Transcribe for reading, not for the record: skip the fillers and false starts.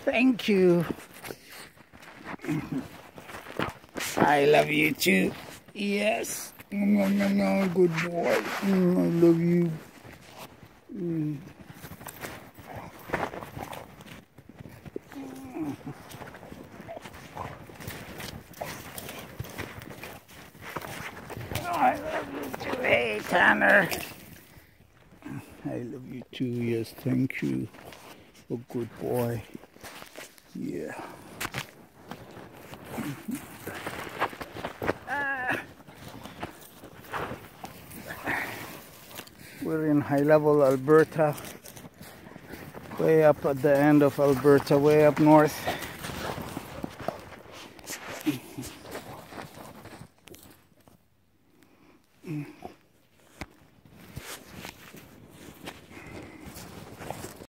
Thank you. I love you too. Yes. No, good boy. I love you. I love you too. Hey, Tanner. I love you too. Yes, thank you. A good boy. Yeah. We're in high-level Alberta, way up at the end of Alberta, way up north.